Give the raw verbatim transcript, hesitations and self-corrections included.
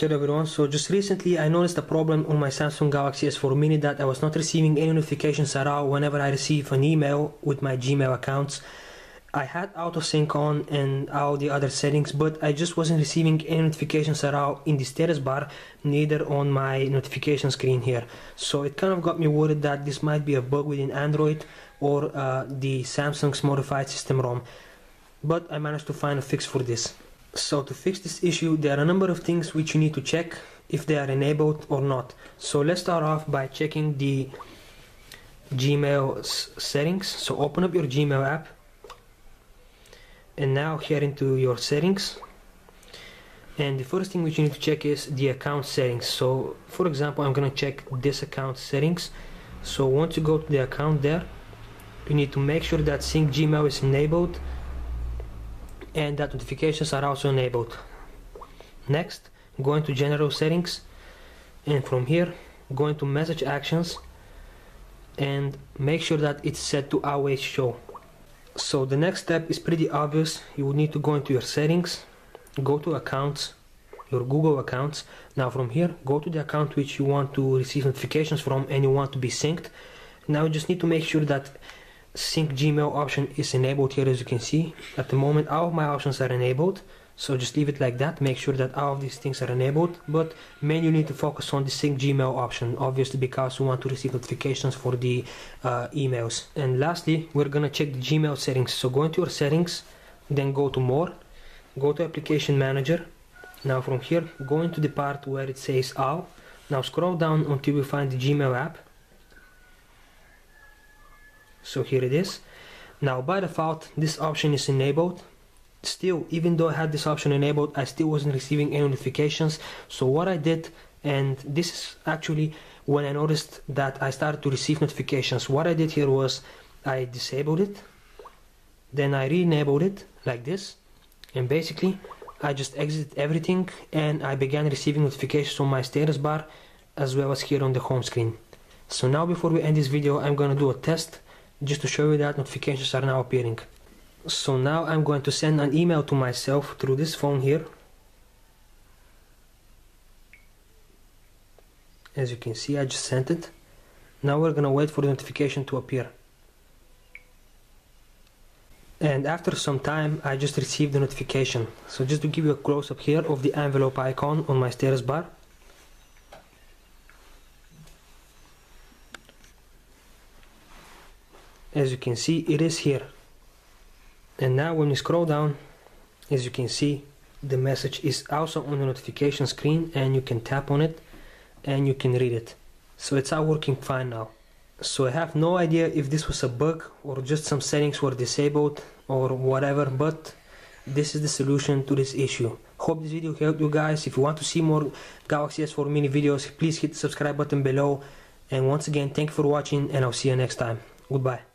Hello everyone, so just recently I noticed a problem on my Samsung Galaxy S four Mini that I was not receiving any notifications at all whenever I receive an email with my Gmail accounts. I had AutoSync on and all the other settings, but I just wasn't receiving any notifications at all in the status bar, neither on my notification screen here. So it kind of got me worried that this might be a bug within Android or uh, the Samsung's modified system ROM. But I managed to find a fix for this. So to fix this issue, there are a number of things which you need to check if they are enabled or not. So let's start off by checking the Gmail settings. So open up your Gmail app and now here into your settings, and the first thing which you need to check is the account settings. So for example, I'm gonna check this account settings. So once you go to the account there, you need to make sure that Sync Gmail is enabled and that notifications are also enabled. Next, go into general settings, and from here go into message actions and make sure that it's set to always show. So the next step is pretty obvious. You will need to go into your settings, go to accounts, your Google accounts. Now from here, go to the account which you want to receive notifications from and you want to be synced. Now you just need to make sure that Sync Gmail option is enabled here. As you can see, at the moment all of my options are enabled, so just leave it like that. Make sure that all of these things are enabled, but mainly you need to focus on the Sync Gmail option, obviously because you want to receive notifications for the uh, emails. And lastly, we're gonna check the Gmail settings. So go into your settings, then go to more, go to application manager. Now from here, go into the part where it says all. Now scroll down until you find the Gmail app. So here it is. Now by default this option is enabled. Still, even though I had this option enabled, I still wasn't receiving any notifications. So what I did, and this is actually when I noticed that I started to receive notifications, what I did here was I disabled it, then I re-enabled it like this, and basically I just exited everything and I began receiving notifications on my status bar as well as here on the home screen. So now before we end this video, I'm gonna do a test just to show you that notifications are now appearing. So now I'm going to send an email to myself through this phone here. As you can see, I just sent it. Now we're gonna wait for the notification to appear. And after some time I just received the notification. So just to give you a close-up here of the envelope icon on my status bar. As you can see, it is here. And now when you scroll down, as you can see, the message is also on the notification screen and you can tap on it and you can read it. So it's all working fine now. So I have no idea if this was a bug or just some settings were disabled or whatever, but this is the solution to this issue. Hope this video helped you guys. If you want to see more Galaxy S four Mini videos, please hit the subscribe button below. And once again, thank you for watching and I'll see you next time. Goodbye.